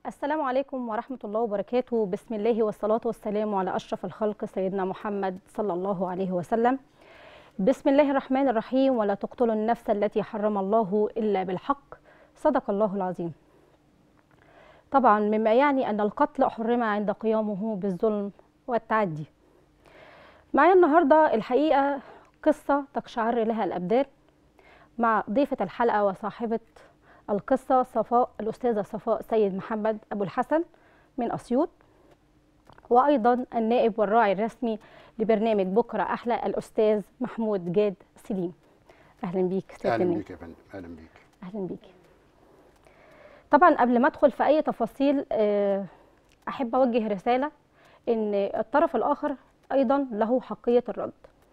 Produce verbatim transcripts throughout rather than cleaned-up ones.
السلام عليكم ورحمة الله وبركاته. بسم الله والصلاة والسلام على أشرف الخلق سيدنا محمد صلى الله عليه وسلم. بسم الله الرحمن الرحيم. ولا تقتلوا النفس التي حرم الله إلا بالحق، صدق الله العظيم. طبعا مما يعني أن القتل حرم عند قيامه بالظلم والتعدي. معايا النهاردة الحقيقة قصة تقشعر لها الأبدان مع ضيفة الحلقة وصاحبة القصة صفاء، الأستاذة صفاء سيد محمد أبو الحسن من أسيوط، وأيضا النائب والراعي الرسمي لبرنامج بكرة أحلى الأستاذ محمود جاد سليم. أهلا بيك سيادة أهلا النائب. بيك يا فندم. أهلا بيك. أهلا بيك. طبعا قبل ما أدخل في أي تفاصيل أحب أوجه رسالة إن الطرف الآخر أيضا له حقية الرد.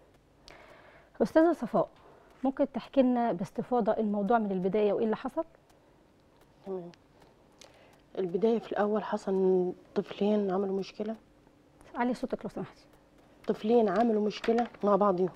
أستاذة صفاء، ممكن تحكي لنا باستفاضة الموضوع من البداية وإيه اللي حصل؟ تمام. البداية في الأول حصل إن طفلين عملوا مشكلة. علي صوتك لو سمحتي. طفلين عملوا مشكلة مع بعضهم،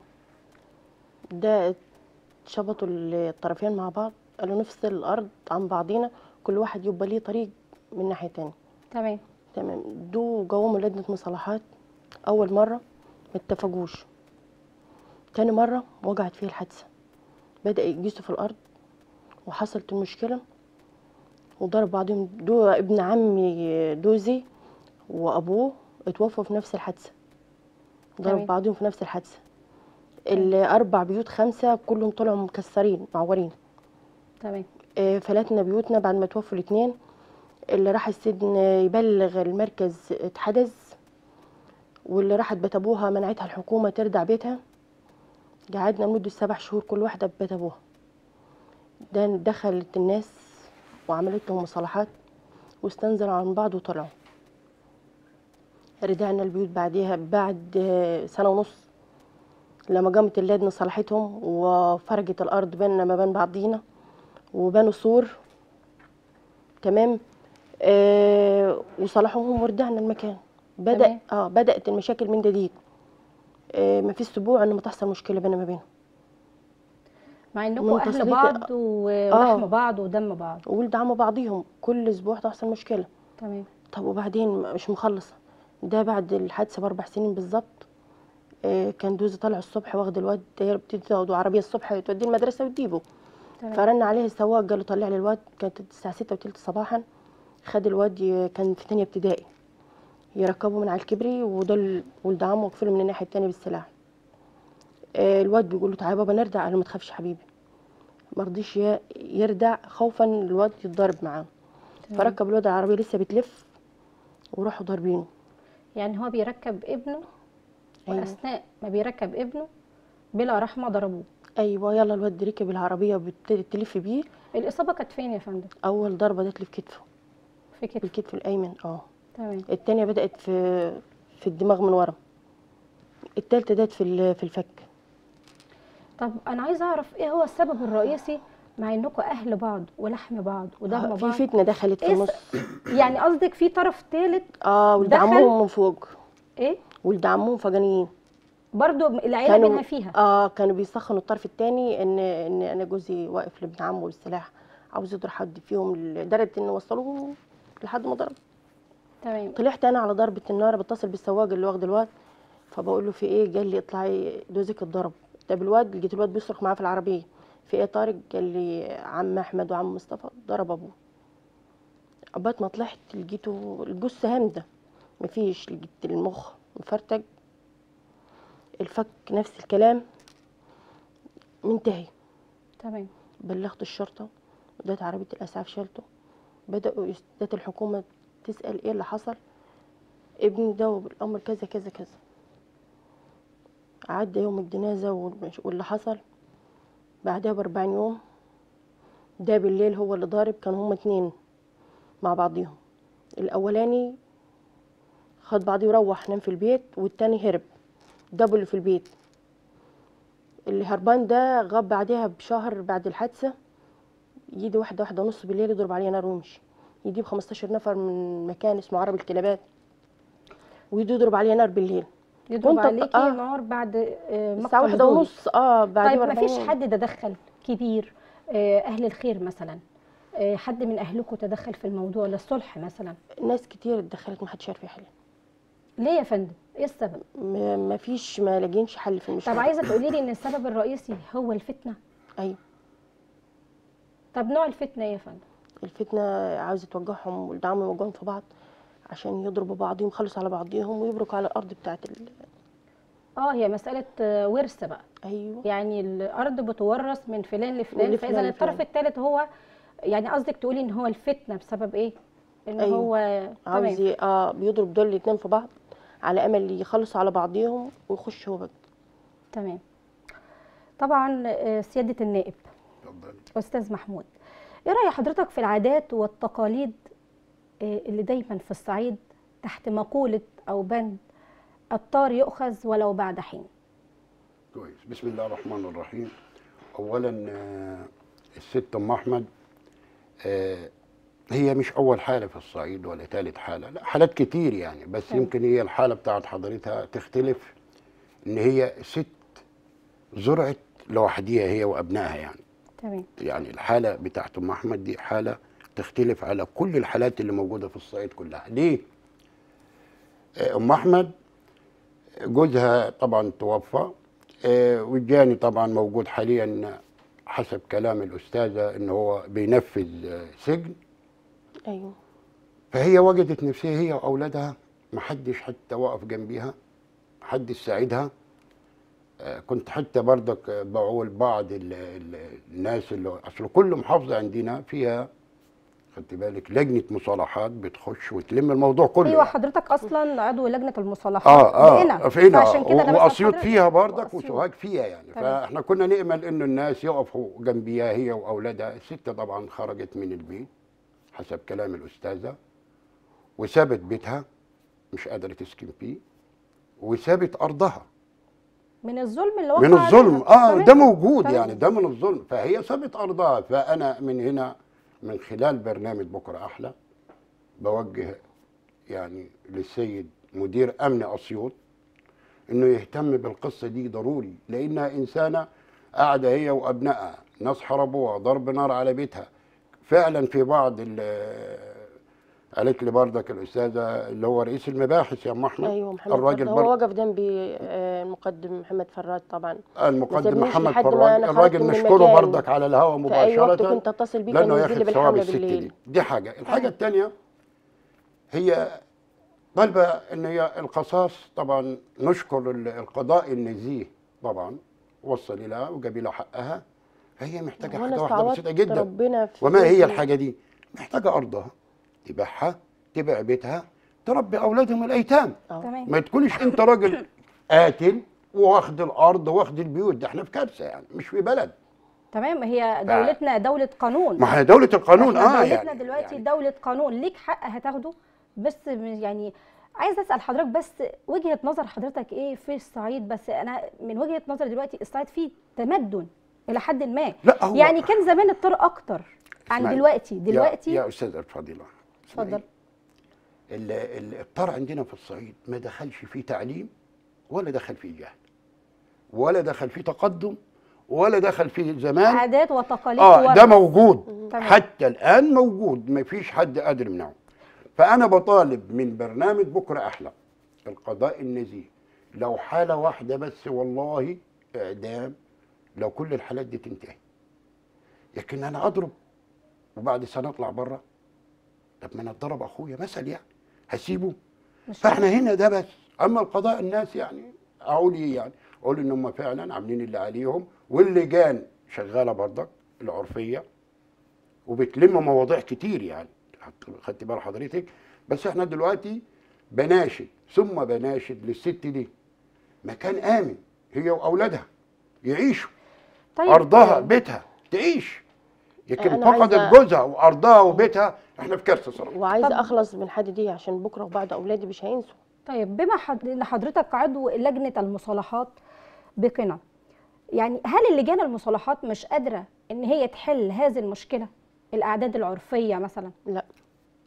ده شبطوا الطرفين مع بعض، قالوا نفصل الأرض عن بعضينا، كل واحد يبقى ليه طريق من ناحية تانية. تمام تمام. دو قوموا لجنة مصالحات. أول مرة ما اتفقوش، تاني مرة وقعت فيه الحادثة، بدأ يقيسوا في الأرض وحصلت المشكلة وضرب بعضهم. دو ابن عمي دوزي وأبوه اتوفوا في نفس الحادثة، ضرب تمام. بعضهم في نفس الحادثة. الأربع بيوت خمسة كلهم طلعوا مكسرين معورين. تمام آه، فلتنا بيوتنا بعد ما توفوا الاثنين. اللي راح السجن يبلغ المركز اتحجز، واللي راحت بيت ابوها منعتها الحكومة ترجع بيتها. قعدنا لمدة سبع شهور كل واحدة ببيت ابوها. ده دخلت الناس وعملت لهم مصالحات واستنزلوا عن بعض وطلعوا. رجعنا البيوت بعديها بعد سنة ونص لما قامت اللجنة صالحتهم وفرجت الأرض بيننا ما بين بعضينا وبنوا سور. تمام. آه وصالحوهم ورجعنا المكان. بدأ تمام. اه بدأت المشاكل من جديد. آه ما فيش اسبوع ان ما تحصل مشكلة بيننا ما بينهم، مع انكم من اهل تصليت- بعض ولحم بعض ودم بعض. وولد عم بعضيهم كل اسبوع تحصل مشكلة. تمام طب وبعدين مش مخلصة. ده بعد الحادثة بأربع سنين بالظبط. آه كان دوزي طالع الصبح واخد الواد، هي بتاخده عربية الصبح توديه المدرسة وتجيبه. تمام فرن عليه السواق قال له طلع لي الواد. كانت الساعة ستة وتلت صباحا. خد الواد ي- كان في تانية ابتدائي، يركبه من على الكبري ودول ولد عمه وقفله من الناحية التانية بالسلاح. آه الواد بيقول له تعالى بابا نرجع. قال له ما تخافش حبيبي. ما رضيش ي- يرجع خوفا الواد يتضرب معاه. تمام. فركب الواد العربية لسه بتلف وراحوا ضاربينه. يعني هو بيركب ابنه أيوة. واثناء ما بيركب ابنه بلا رحمه ضربوه. ايوه يلا الواد ركب العربية وابتدت تلف بيه. الاصابه كانت فين يا فندم؟ اول ضربة جت له في كتفه، في في كتفه. الكتف الايمن. اه تمام التانية بدأت في في الدماغ من ورا. التالتة جت في ال- في الفك. طب انا عايزه اعرف ايه هو السبب الرئيسي، مع انكم اهل بعض ولحم بعض ودم آه، بعض؟ في فتنة دخلت في إيه النص. س- يعني قصدك في طرف ثالث؟ اه ولد دخل؟ عمهم من فوق. ايه ولد عمهم فجانيين. برضو العيله منها فيها؟ اه كانوا بيسخنوا الطرف الثاني ان ان انا جوزي واقف لابن عمه بالسلاح عاوز يضرب حد فيهم، لدرجه ان وصلوه لحد ما ضرب. تمام طلعت انا على ضربه النار، بتصل بالسواق اللي واخد الواد، فبقول له في ايه؟ قال لي اطلعي جوزك اتضرب. طب الواد لقيت الواد بيصرخ معاه في العربيه في ايه طارق؟ قال لي عم احمد وعم مصطفى ضرب ابوه. عقبال ما طلعت لقيته الجثه هامده، مفيش، لقيت المخ مفرتج، الفك نفس الكلام منتهي. تمام بلغت الشرطة ودات عربية الإسعاف شالته. بدأوا دات الحكومة تسأل إيه اللي حصل. ابني ده والأمر كذا كذا كذا. عدى يوم الجنازة والمش- واللي حصل بعدها بأربعين يوم. ده بالليل هو اللي ضارب. كانوا هما اتنين مع بعضيهم. الأولاني خد بعضيه وروح نام في البيت، والتاني هرب جابوا اللي في البيت. اللي هربان ده غاب بعدها بشهر بعد الحادثة، يجي واحدة واحدة ونص بالليل يضرب علينا نار ويمشي. يجيب خمستاشر نفر من مكان اسمه عرب الكلابات ويجي يضرب علينا نار بالليل. يضرب وانت عليكي آه نار بعد آه، الساعة مقتل واحدة زوجك. ونص. اه بعد طيب ما فيش حد تدخل كبير، آه، اهل الخير مثلا، آه، حد من اهلكم تدخل في الموضوع للصلح مثلا؟ ناس كتير اتدخلت ما حدش عارف يحل. ليه يا فندم؟ ايه السبب؟ ما ما فيش ما لاقينش حل في المشكله. طب عايزه تقولي لي ان السبب الرئيسي هو الفتنه؟ ايوه. طب نوع الفتنه ايه يا فندم؟ الفتنه عاوزه توجعهم والدعم يوجعهم في بعض عشان يضربوا بعضهم، يخلصوا على بعضهم ويبركوا على الارض بتاعت ال... اه هي مساله آه، ورث بقى. ايوه. يعني الارض بتورث من فلان لفلان، ولفلان فاذا الطرف لفلان. الثالث هو، يعني قصدك تقولي ان هو الفتنه بسبب ايه؟ ان أيوة. هو عاوز تمام. ي- اه بيضرب دول الاتنين في بعض على امل يخلصوا على بعضيهم ويخش هو بقى. تمام. طبعا آه، سياده النائب اتفضلي. استاذ محمود، ايه راي حضرتك في العادات والتقاليد آه، اللي دايما في الصعيد تحت مقوله او بند الطار يؤخذ ولو بعد حين؟ كويس. بسم الله الرحمن الرحيم. اولا آه، الست ام احمد آه، هي مش اول حاله في الصعيد ولا ثالث حاله، لا حالات كتير يعني، بس تمام. يمكن هي الحاله بتاعت حضرتها تختلف، ان هي ست زرعت لوحديها هي وابنائها يعني. تمام. يعني الحاله بتاعت ام احمد دي حاله تختلف على كل الحالات اللي موجوده في الصعيد كلها. ليه؟ آه، ام احمد جوزها طبعا توفى، آه، والجاني طبعا موجود حاليا حسب كلام الأستاذة إن هو بينفذ آه، سجن. ايوه. فهي وجدت نفسها هي وأولادها محدش حتى وقف جنبيها، محدش ساعدها. آه، كنت حتى برضك آه، بقول بعض ال- ال- الناس اللي أصل كل محافظة عندنا فيها، خدت بالك، لجنة مصالحات بتخش وتلم الموضوع كله ايوه يعني. حضرتك اصلا عضو لجنه المصالحات اه اه بقنا، في هنا فعشان كده انا بسأل واسيوط حضرتك. فيها برضك وأسيوط. وسوهاج فيها يعني. تمام. فاحنا كنا نامل انه الناس يقفوا جنبيها هي واولادها. الست طبعا خرجت من البيت حسب كلام الاستاذه، وسابت بيتها مش قادره تسكن فيه، وسابت ارضها من الظلم اللي وقع من الظلم. عليها. اه تمام. ده موجود تمام. يعني، ده من الظلم. فهي سابت ارضها. فانا من هنا من خلال برنامج بكره احلى بوجه يعني للسيد مدير امن اسيوط انه يهتم بالقصه دي ضروري، لانها انسانه قاعده هي وابنائها، ناس حربوها ضرب نار على بيتها. فعلا في بعض ال- قالت لي بردك الاستاذه اللي هو رئيس المباحث يا ام احمد، ايوه محمد الراجل فراد، هو برضه وقف جنبي آه، المقدم محمد فراد طبعا. ما المقدم سابنيش محمد لحد ما فراج، انا خرجت الراجل من نشكره المكان. بردك على الهواء في اي وقت مباشره كنت اتصل بيه كان لانه ينزل لي ياخد ثواب بالحمله الست بالليل. دي. دي حاجه. الحاجه الثانيه هي طالبه ان هي القصاص. طبعا نشكر ال- القضاء النزيه طبعا وصل لها وجاب لها حقها. فهي محتاجه وانا حاجه واحده بسيطه استعوضت جدا. ربنا في وما هي بيتي. الحاجه دي؟ محتاجه ارضها تبيعها، تبيع بيتها، تربي اولادهم الايتام. اه. تمام. ما تكونش انت راجل قاتل واخد الارض واخد البيوت. ده احنا في كارثه يعني، مش في بلد. تمام. هي دولتنا دولة قانون. ما هي دوله القانون. احنا اه دولتنا يعني دلوقتي يعني دولة قانون، ليك حق هتاخده. بس يعني عايزه اسال حضرتك بس وجهة نظر حضرتك ايه في الصعيد؟ بس انا من وجهة نظري دلوقتي الصعيد فيه تمدن الى حد ما. لا هو يعني كان زمان الطر اكتر عن اسمعي. دلوقتي. دلوقتي يا, يا استاذه الفضيله اسمعي. اتفضل. ال- ال- الطار عندنا في الصعيد ما دخلش فيه تعليم، ولا دخل فيه جهل، ولا دخل فيه تقدم، ولا دخل فيه زمان. عادات وتقاليد اه ورث. ده موجود تمام. حتى الان موجود، ما فيش حد قادر يمنعه. فانا بطالب من برنامج بكره احلى القضاء النزيه لو حاله واحده بس والله اعدام، لو كل الحالات دي تنتهي. لكن انا اضرب وبعد سنه اطلع بره؟ طب ما انا اتضرب اخويا مثل يعني، هسيبه؟ مش فاحنا هنا ده بس. اما القضاء الناس يعني اقول ايه يعني؟ اقول ان هم فعلا عاملين اللي عليهم، واللجان شغاله برضك العرفيه وبتلم مواضيع كتير يعني، خدت بال حضرتك. بس احنا دلوقتي بناشد ثم بناشد للست دي مكان امن هي واولادها يعيشوا. طيب ارضها بيتها تعيش. لكن أنا فقدت عايزة- جوزها وارضها وبيتها، احنا في كارثه صراحه. وعايزه طب- اخلص من الحاجه دي عشان بكره وبعد اولادي مش هينسوا. طيب بما حد- ان حضرتك عضو لجنه المصالحات بقنا، يعني هل اللجان المصالحات مش قادره ان هي تحل هذه المشكله، الاعداد العرفيه مثلا؟ لا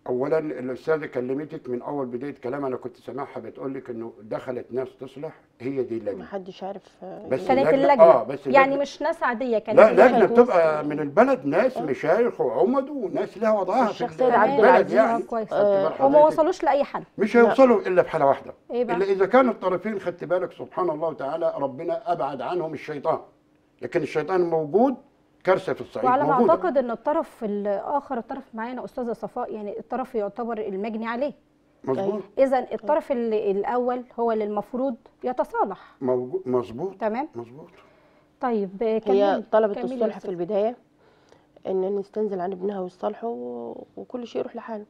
اولا الاستاذه كلمتك من اول بدايه كلام، انا كنت سامعها بتقول لك انه دخلت ناس تصلح، هي دي اللجنه. محدش عارف آه، بس كانت اللجنة- اللجنه اه بس يعني اللجنة- مش ناس عاديه، كانت لا لجنه اللجنة. بتبقى من البلد، ناس مشايخ وعمد وناس لها وضعها في الشيخ ال- سيد في عبد البلد العزيز، يعني. آه، كويس. خدت بال وما حضرتك؟ وصلوش لاي حل. مش لا. هيوصلوا الا في حاله واحده، إيه بقى؟ الا اذا كان الطرفين خدت بالك سبحان الله تعالى ربنا ابعد عنهم الشيطان، لكن الشيطان موجود، كارثه في الصعيد وعلى ما موجوده. اعتقد ان الطرف الاخر، الطرف معانا استاذه صفاء، يعني الطرف يعتبر المجني عليه. مظبوط اذا الطرف ال- الاول هو اللي المفروض يتصالح. موجود مظبوط تمام. مظبوط. طيب هي كملي طلبت كملي يا الصلح في أستاذة. البدايه، ان نستنزل عن ابنها ويصالحوا و- وكل شيء يروح لحاله.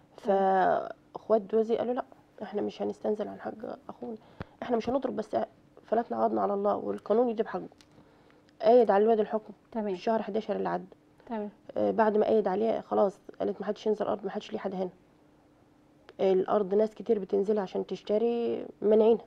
فاخوات جوزي قالوا لا، احنا مش هنستنزل عن حق اخونا، احنا مش هنضرب، بس فلتنا عوضنا على الله والقانون يجيب حقه. ايد على الواد الحكم تمام في شهر حداشر اللي عدى. تمام. آه، بعد ما ايد عليه خلاص قالت ما حدش ينزل الارض، ما حدش ليه حد هنا. الارض ناس كتير بتنزلها عشان تشتري منعينها.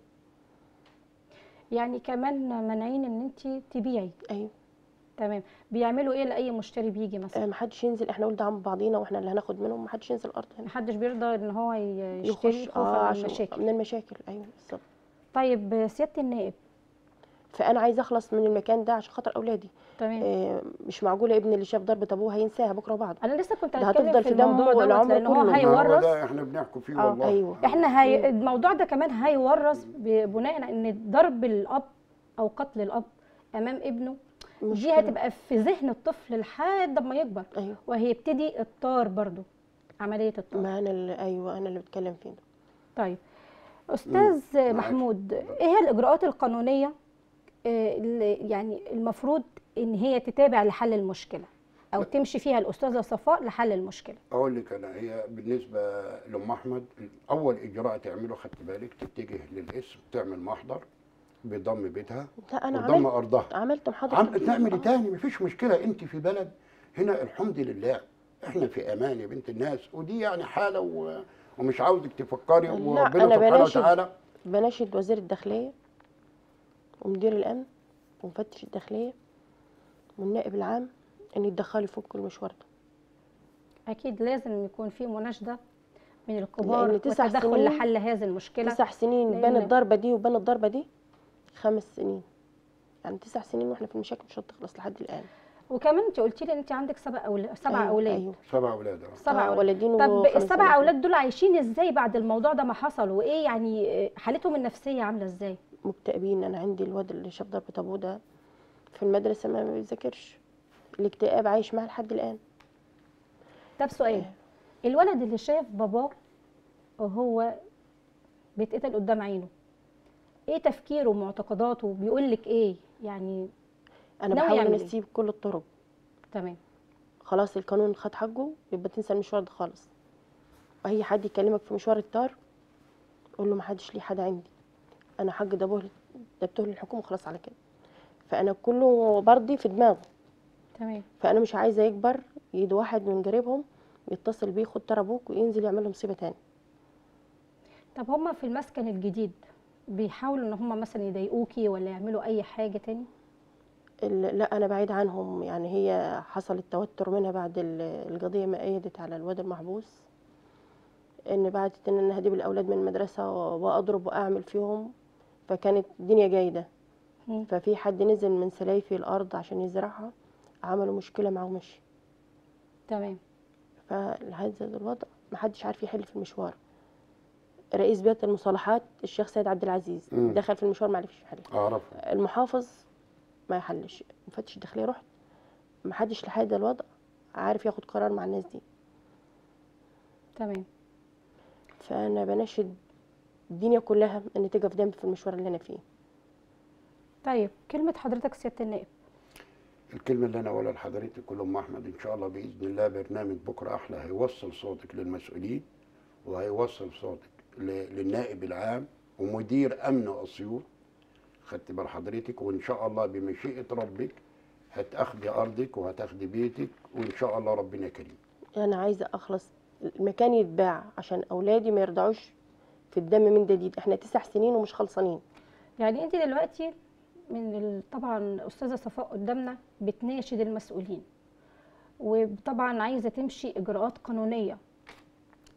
يعني كمان مانعين ان انت تبيعي. ايوه. تمام. بيعملوا ايه لاي مشتري بيجي مثلا؟ آه، ما حدش ينزل، احنا ولد عم بعضينا واحنا اللي هناخد منهم، ما حدش ينزل الارض هنا. محدش بيرضى ان هو ي- يشتري يخش خوفا اه من عشان المشاكل. من المشاكل. ايوه بالظبط. طيب سياده النائب. فانا عايزه اخلص من المكان ده عشان خاطر اولادي. تمام. آه، مش معقوله ابني اللي شاف ضربه ابوه هينساها بكره وبعده. انا لسه كنت ده هتكلم هتفضل في في دمه الموضوع دوت، العمر لان هو كله. ما هو هيورث. ده احنا بنحكوا فيه آه، والله. ايوه. احنا هي الموضوع ده كمان هيورث ب- بناء ان ضرب الاب او قتل الاب امام ابنه دي مشكلة. هتبقى في ذهن الطفل لحد ما يكبر، ايوه. وهيبتدي الطار برضو، عمليه الطار. ما انا اللي ايوه انا اللي بتكلم فيه ده. طيب استاذ معاك. محمود، ايه هي الاجراءات القانونيه آه، اللي يعني المفروض ان هي تتابع لحل المشكله او تمشي فيها الاستاذه صفاء لحل المشكله؟ اقول لك انا، هي بالنسبه لام احمد اول اجراء تعمله، خدت بالك، تتجه للاسم، تعمل محضر بضم بيتها لا انا وضم عملت ارضها. عملت محاضره. عم تعملي تاني مفيش مشكله، انت في بلد هنا الحمد لله احنا في امان يا بنت الناس، ودي يعني حاله و... ومش عاوزك تفكري، لا، وربنا أنا سبحانه بناشد. وتعالى. بناشد وزير الداخليه ومدير الامن ومفتش الداخليه والنائب العام ان يتدخلوا يفكوا المشوار ده. اكيد لازم يكون في مناشده من الكبار لأن تسع وتدخل سنين- لحل هذه المشكله. تسع سنين لأن- بين الضربه دي وبين الضربه دي خمس سنين، يعني تسع سنين واحنا في المشاكل مش هتخلص لحد الان. وكمان انت قلتي لي ان انت عندك سبع اولاد، سبع أيوة. اولاد. ايوه. سبع اولاد أهو. سبع آه، اولاد. ولدين طب وخمس السبع بنات. اولاد دول عايشين ازاي بعد الموضوع ده ما حصل؟ وايه يعني حالتهم النفسيه عامله ازاي؟ مكتئبين. انا عندي الواد اللي شاف ضربه ابوه ده في المدرسه ما بيذاكرش، الاكتئاب عايش معاه لحد الان. طب سؤال، الولد اللي شاف باباه وهو بيتقتل قدام عينه، ايه تفكيره ومعتقداته؟ بيقول لك ايه يعني؟ انا ناوي بحاول يعمل إيه؟ انسيه بكل الطرق. تمام. خلاص القانون خد حقه، يبقى تنسى المشوار ده خالص. واي حد يكلمك في مشوار الطار قول له ما حدش ليه حد عندي، انا حق ده بهل دبته للحكومه خلاص على كده. فانا كله برضي في دماغه. تمام. فانا مش عايزه يكبر يد واحد من قريبهم يتصل بيه خد ترى ابوك وينزل يعمل له مصيبه تاني. طب هما في المسكن الجديد بيحاولوا ان هما مثلا يضايقوكي ولا يعملوا اي حاجه تاني؟ ال- لا انا بعيد عنهم، يعني هي حصل التوتر منها بعد ال- القضيه ما ايدت على الواد المحبوس، ان بعدت ان انا هجيب الاولاد من المدرسه واضرب واعمل فيهم، فكانت الدنيا جايده. مم. ففي حد نزل من سلايفي الارض عشان يزرعها، عملوا مشكله معاه ومشي. تمام. فلهذا الوضع محدش عارف يحل في المشوار. رئيس بيت المصالحات الشيخ سيد عبد العزيز مم. دخل في المشوار ما عرفش يحل. اعرف. المحافظ ما يحلش، مفتش الداخليه رحت، محدش لحد الوضع عارف ياخد قرار مع الناس دي. تمام. فانا بناشد الدنيا كلها ان تقف جنبي في المشوار اللي انا فيه. طيب كلمه حضرتك سياده النائب. الكلمه اللي انا اقولها لحضرتك كل ام احمد، ان شاء الله باذن الله برنامج بكره احلى هيوصل صوتك للمسؤولين، وهيوصل صوتك ل- للنائب العام ومدير امن اسيوط، خدت بال حضرتك، وان شاء الله بمشيئه ربك هتاخدي ارضك وهتاخدي بيتك، وان شاء الله ربنا كريم. انا عايزه اخلص المكان يتباع عشان اولادي ما يرضعوش في الدم من جديد. احنا تسع سنين ومش خلصانين. يعني انت دلوقتي من ال- طبعا استاذه صفاء قدامنا بتناشد المسؤولين، وطبعا عايزه تمشي اجراءات قانونيه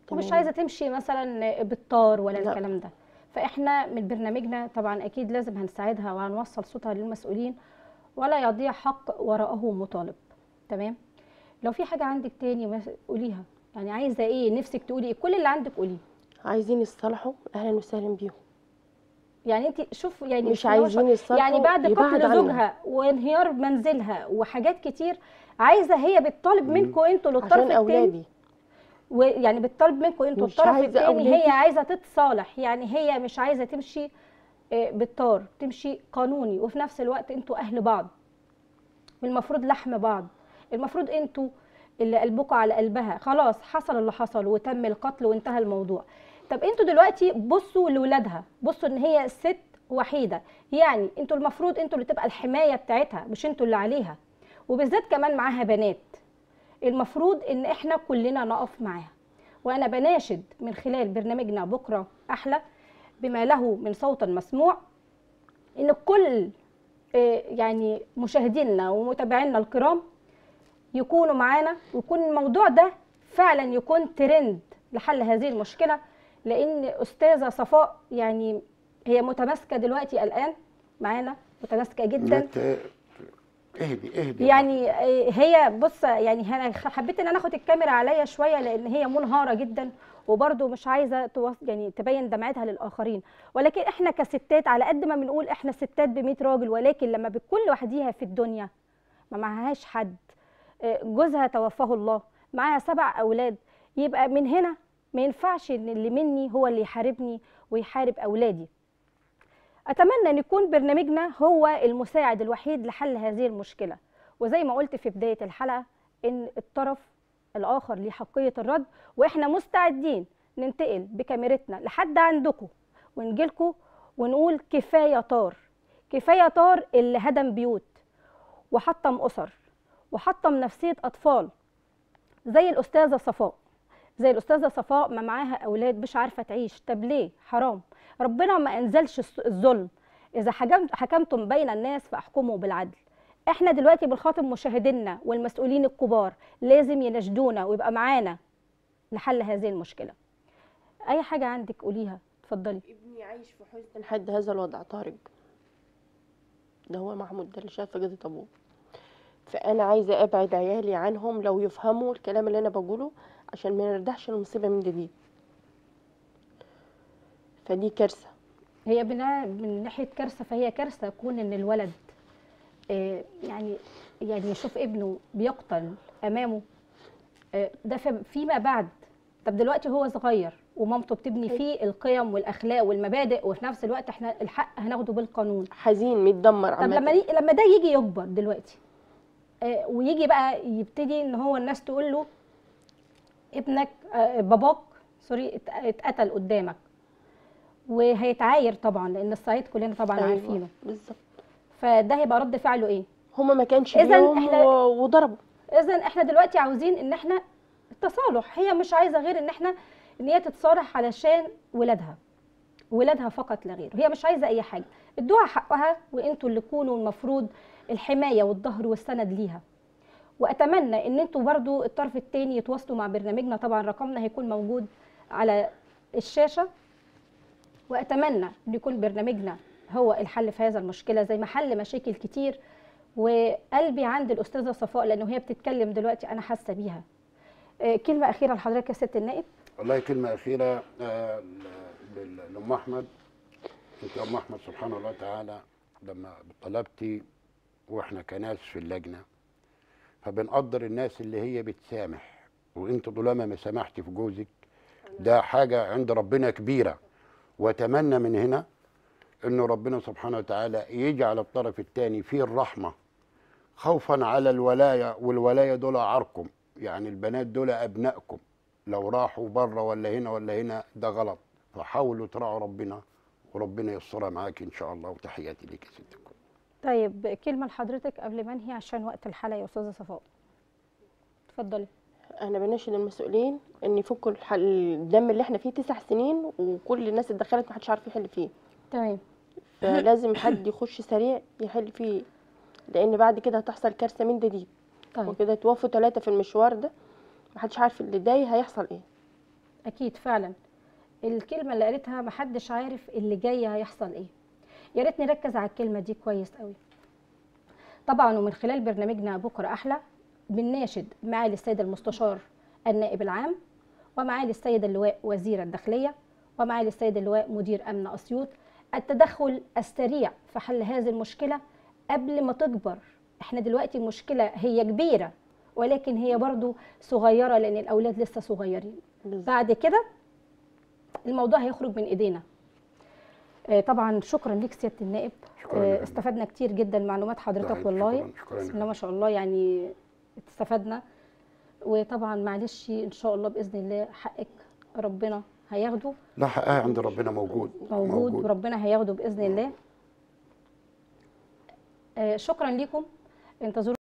ومش تمام. عايزه تمشي مثلا بالطار ولا لا. الكلام ده. فاحنا من برنامجنا طبعا اكيد لازم هنساعدها وهنوصل صوتها للمسؤولين، ولا يضيع حق وراءه مطالب. تمام. لو في حاجه عندك تاني مس- قوليها، يعني عايزه ايه، نفسك تقولي ايه، كل اللي عندك قوليه. عايزين يصطلحوا، اهلا وسهلا بيهم. يعني انت شوف يعني مش بسم الله ما شاء عايزين الله، يصطلحوا، يعني بعد يبعد قتل عنا. زوجها وانهيار منزلها وحاجات كتير، عايزه هي بتطالب منكم انتوا الطرف عشان الثاني، اولادي. ويعني بتطالب منكم انتوا مش الطرف عايزة الثاني، هي أولادي. عايزه تتصالح، يعني هي مش عايزه تمشي آه، بالطار، تمشي قانوني، وفي نفس الوقت انتوا اهل بعض، والمفروض لحم بعض، المفروض انتوا اللي قلبكم على قلبها. خلاص حصل اللي حصل وتم القتل وانتهى الموضوع. طب انتوا دلوقتي بصوا لاولادها، بصوا ان هي ست وحيده، يعني انتوا المفروض انتوا اللي تبقى الحمايه بتاعتها، مش انتوا اللي عليها، وبالذات كمان معاها بنات. المفروض ان احنا كلنا نقف معاها. وانا بناشد من خلال برنامجنا بكره احلى بما له من صوت مسموع، ان كل آه، يعني مشاهدينا ومتابعينا الكرام يكونوا معانا، ويكون الموضوع ده فعلا يكون ترند لحل هذه المشكله. لان استاذه صفاء يعني هي متماسكه دلوقتي الان معانا، متماسكه جدا. مت- اهدي اهدي يعني آه، هي بص، يعني انا حبيت ان انا اخد الكاميرا عليا شويه، لان هي منهاره جدا، وبرده مش عايزه توص... يعني تبين دمعتها للاخرين. ولكن احنا كستات على قد ما بنقول احنا ستات ب مية راجل، ولكن لما بتكون لوحديها في الدنيا ما معهاش حد، آه، جوزها توفاه الله، معاها سبع اولاد، يبقى من هنا ما ينفعش ان اللي مني هو اللي يحاربني ويحارب اولادي. أتمنى أن يكون برنامجنا هو المساعد الوحيد لحل هذه المشكلة. وزي ما قلت في بداية الحلقة إن الطرف الآخر ليه حقية الرد، وإحنا مستعدين ننتقل بكاميرتنا لحد عندكم ونجيلكم ونقول كفاية طار، كفاية طار اللي هدم بيوت وحطم أسر وحطم نفسية أطفال زي الأستاذة صفاء. زي الأستاذة صفاء ما معاها أولاد مش عارفة تعيش. طب ليه؟ حرام. ربنا ما أنزلش الس- الظلم. إذا حكمت حكمتم بين الناس فاحكموا بالعدل. إحنا دلوقتي بنخاطب مشاهدينا والمسؤولين الكبار، لازم يناشدونا ويبقى معانا لحل هذه المشكلة. أي حاجة عندك قوليها، اتفضلي. ابني عايش في حزن لحد هذا الوضع. طارق ده هو محمود ده اللي شاف فقدة ابوه. فانا عايزه ابعد عيالي عنهم لو يفهموا الكلام اللي انا بقوله، عشان ما نردحش المصيبه من جديد. فدي كارثه. هي بنا من ناحية كارثة، فهي كارثة كون إن الولد آه، يعني يعني يشوف ابنه بيقتل أمامه. آه، ده في- فيما بعد. طب دلوقتي هو صغير ومامته بتبني فيه القيم والأخلاق والمبادئ، وفي نفس الوقت احنا الحق هناخده بالقانون. حزين متدمر طب لما عامه. ي- لما ده يجي يكبر دلوقتي آه، ويجي بقى يبتدي ان هو الناس تقول له ابنك آه، باباك سوري ات- اتقتل قدامك، وهيتعاير طبعا لان الصعيد كلنا طبعا أيوة، عارفينه. بالظبط. فده هيبقى رد فعله ايه؟ هما ما كانش إذن ليهم إحنا- و- وضربوا. اذا احنا دلوقتي عاوزين ان احنا التصالح. هي مش عايزه غير ان احنا ان هي تتصالح علشان ولادها، ولادها فقط لا غير. هي مش عايزه اي حاجه، ادوها حقها، وانتوا اللي تكونوا المفروض الحمايه والظهر والسند ليها. واتمنى ان انتوا برضو الطرف الثاني يتواصلوا مع برنامجنا، طبعا رقمنا هيكون موجود على الشاشه. واتمنى ان يكون برنامجنا هو الحل في هذا المشكله زي ما حل مشاكل كتير. وقلبي عند الاستاذه صفاء لانه هي بتتكلم دلوقتي انا حاسه بيها. آه، كلمه اخيره لحضرتك يا ست النائب. والله كلمة أخيرة آه، ل- ل- لأم أحمد. أنت يا أم أحمد سبحان الله تعالى لما طلبتي، وإحنا كناس في اللجنة فبنقدر الناس اللي هي بتسامح، وأنت طالما ما سامحتي في جوزك ده حاجة عند ربنا كبيرة. وأتمنى من هنا إنه ربنا سبحانه وتعالى يجعل الطرف الثاني فيه الرحمة، خوفا على الولاية، والولاية دول عركم، يعني البنات دول أبنائكم، لو راحوا بره ولا هنا ولا هنا ده غلط. فحاولوا تراعوا ربنا وربنا يسترها معاك ان شاء الله. وتحياتي ليك يا ست الكل. طيب كلمه لحضرتك قبل ما انهي عشان وقت الحلقه يا استاذه صفاء، اتفضلي. انا بناشد المسؤولين ان يفكوا الح- الدم اللي احنا فيه تسع سنين، وكل الناس اتدخلت محدش عارف يحل فيه. تمام. فلازم حد يخش سريع يحل فيه، لان بعد كده هتحصل كارثه من جديد. طيب وكده توفوا ثلاثه في المشوار ده، محدش عارف اللي جاي هيحصل ايه. اكيد فعلا الكلمه اللي قالتها محدش عارف اللي جاي هيحصل ايه. يا ريت نركز على الكلمه دي كويس قوي. طبعا ومن خلال برنامجنا بكره احلى بنناشد معالي السيد المستشار النائب العام، ومعالي السيد اللواء وزير الداخليه، ومعالي السيد اللواء مدير امن اسيوط التدخل السريع في حل هذه المشكله قبل ما تكبر. احنا دلوقتي المشكله هي كبيره ولكن هي برضو صغيره لان الاولاد لسه صغيرين. بعد كده الموضوع هيخرج من ايدينا. آه طبعا شكرا ليك سياده النائب. آه استفدنا كتير جدا معلومات حضرتك والله. شكرا شكرا بسم الله ما شاء الله يعني استفدنا. وطبعا معلش ان شاء الله باذن الله حقك ربنا هياخده. لا، حقها عند ربنا موجود موجود, موجود. وربنا هياخده باذن الله. آه شكرا ليكم. انتظروا